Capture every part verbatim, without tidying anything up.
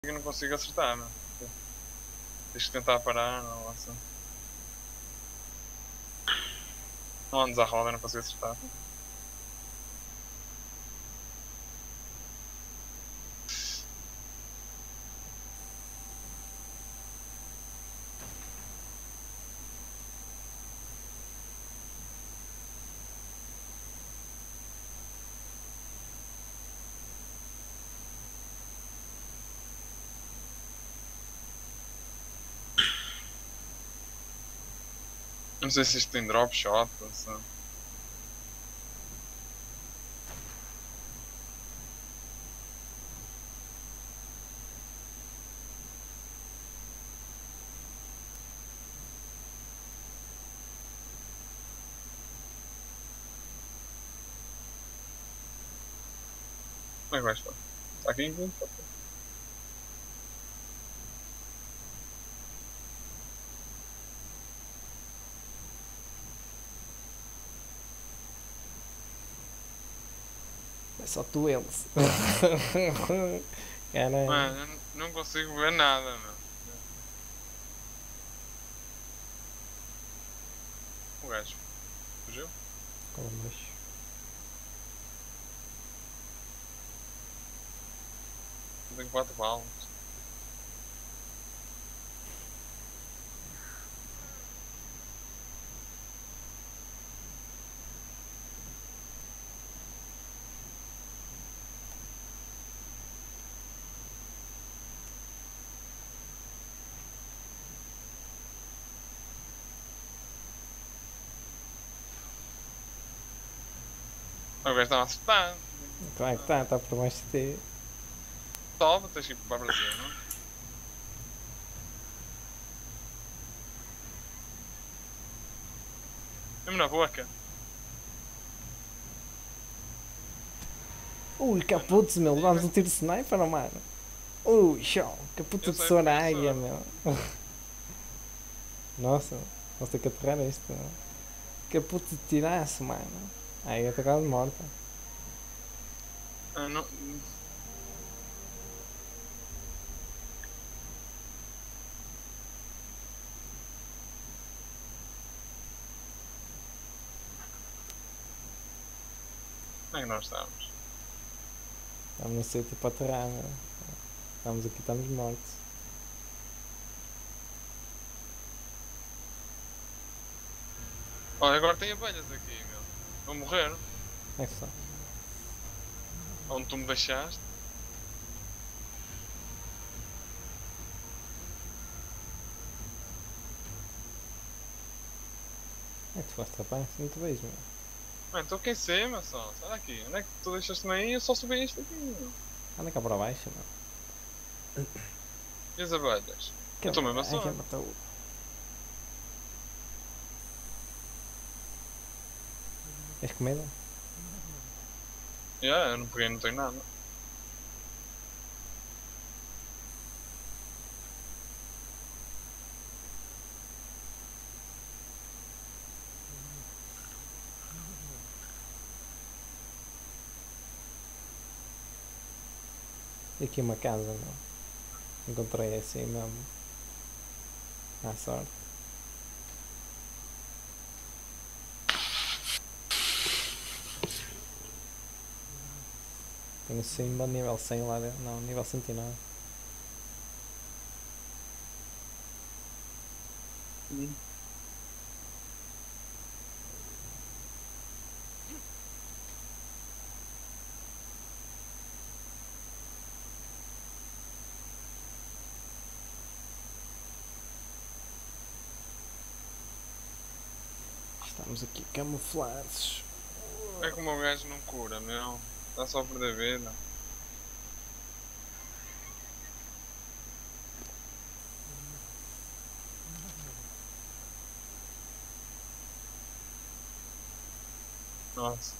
Eu não consigo acertar, meu. Tens que tentar parar, não assim. Não andes à roda, eu não consigo acertar. Não sei se isto tem drop shot, assim. Como é que vais fazer? Está aqui em vinte? É só tu eles. Caralho. Mano, eu não consigo ver nada, meu. O gajo fugiu? Mas... Não tenho quatro balas. O gajo está a acertar. Claro que está, está por baixo de ti. Toma, tens que ir para o Brasil, não é? Mesmo na boca. Ui, caputos, meu. Levámos um tiro de sniper, oh, mano. Ui, show. Caputo Eu de sei porque eu Soraya, sou. meu. Nossa, vamos ter que aterrar isto. Meu. Caputo de tiraço, mano. Aí eu tô quase morta. Ah, não. Onde é que nós estamos? Estamos no sítio para aterrar, meu. Estamos aqui, estamos mortos. Olha, agora tem abelhas aqui, meu. Vou morrer. É que só. Onde tu me deixaste. É que tu foste rapaz, não te vejo, meu. Mano, estou aqui em cima só. Sai daqui. Onde é que tu deixaste-me aí? Eu só subi isto aqui, meu. Anda cá para baixo, meu. E as abelhas? Eu Que... estou mesmo a Ai, que só. matou. És comida? Yeah, eu não peguei, não tenho nada. E aqui uma casa, meu. Encontrei assim mesmo. À sorte. Tenho Simba nível cem lá dentro. Não, nível cento e nove. Hum. Estamos aqui camuflados. É como o gajo não cura, meu. Está só a perder vida. Nossa.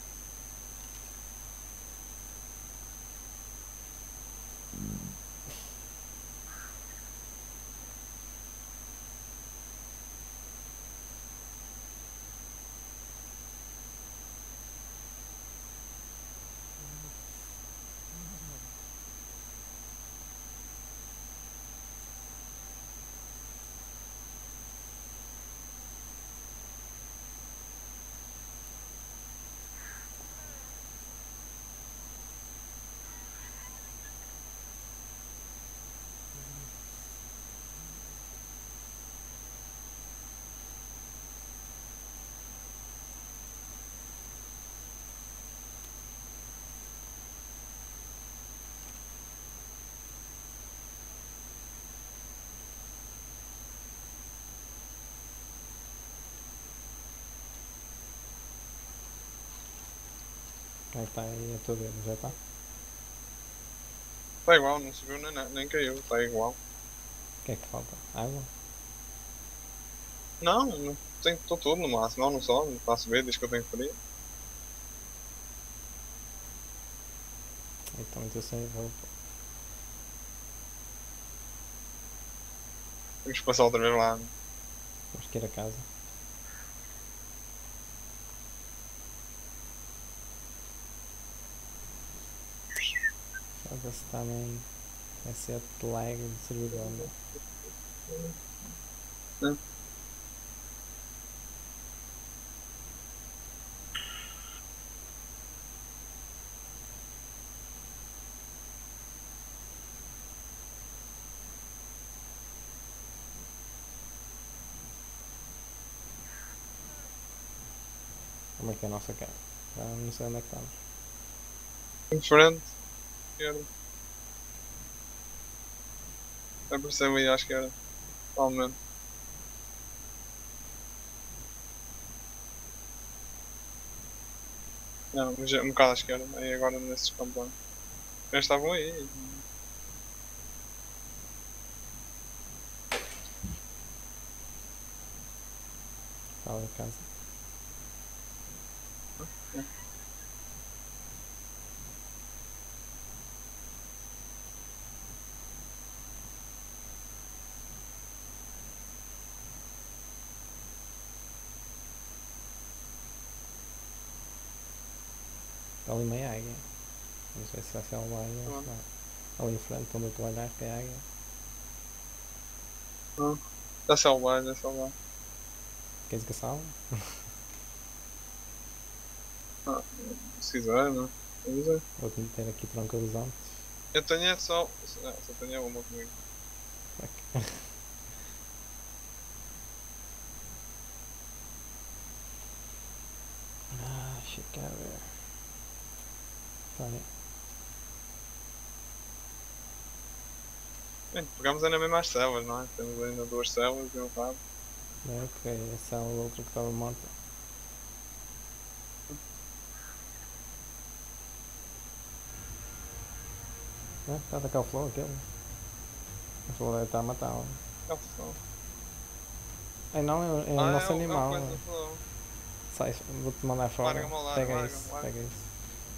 Como é que está aí a tua vida? Já está? Está igual, não subiu nem, nem caiu, está igual. O que é que falta? Água? Não, não tenho, estou tudo no máximo, não, não só, não está a subir, diz que eu tenho frio. Então estou sem roupa. Temos que passar outra vez lá. Temos que ir a casa. Foda-se também. Vai ser lag de servidor. Hum. Como é que é a nossa casa? Já não sei onde é que estamos. Em frente, esquerda. Apareceu aí à esquerda, totalmente. Não, mas é um bocado à esquerda, aí agora nesses campanhas. Eles estavam aí. Está ali a casa. Está ali meia águia. Não sei se vai ser uma águia. Tá bom. Ali em frente, onde eu estou a olhar, que é águia. Ah, dá salvar, dá salvar. Queres que eu salve? Ah, se quiser, não. Quer dizer, Vou-te meter aqui tranquilizantes. eu tenho é só. Ah, só tenho uma comigo. Ok. Ah, fica a ver. Tá aí. Bem, pegamos ainda mesmo às selvas, não é? Temos ainda duas selvas e um rabo. É, ok, essa é a outra que estava morta. É, está a atacar o flow aquele. O flow deve estar a matá-lo. É o flow. Ai não, é, é o Ah, nosso é o, é o animal. coisa do flow. Sai, vou-te mandar fora. Larga-me ao lado, Pega larga-me, isso, larga-me. pega isso.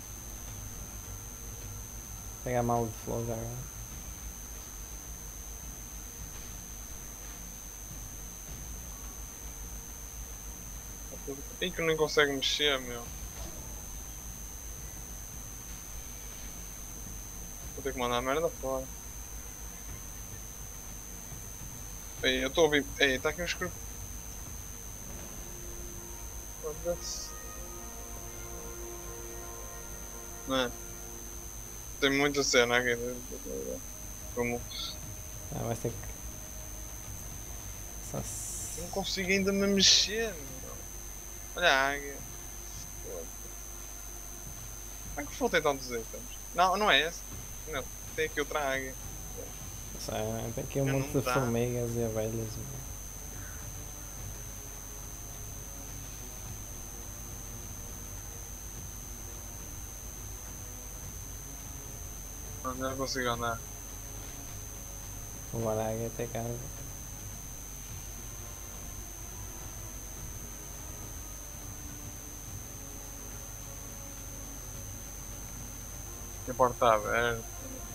Pega a mala de flow já agora. E que nem consegue mexer, meu. Vou ter que mandar a merda fora. Ei, eu estou a ouvir. Ei, está aqui um escuro. Foda-se. Não é? Tem muita cena aqui. Como. Ah, vais ter que. Só se... Não consigo ainda me mexer, meu. Olha a águia. Foda-se. Como é que o flow tem tantos itens? Não, não é esse. Não, tem aqui outra águia. Só, tem aqui um Eu monte não de dá. formigas e abelhas. Não, não consigo andar. Levar a águia até casa. A porta está aberta.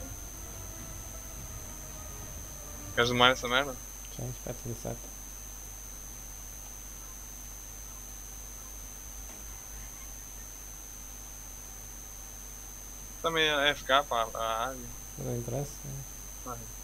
Queres domar essa merda? Já espeta de sete. Também é F K para a águia. Não interessa. Não é?